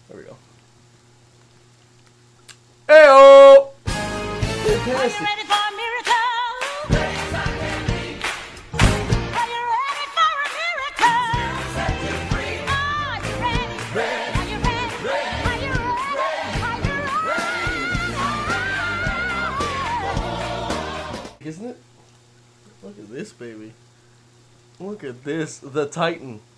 There we go. Hey-oh! Fantastic. Are you ready for a miracle? Are you ready for a miracle? Are you ready? Are you ready? Are you ready? Are you ready? Isn't it? Look at this, baby. Look at this. The Titan.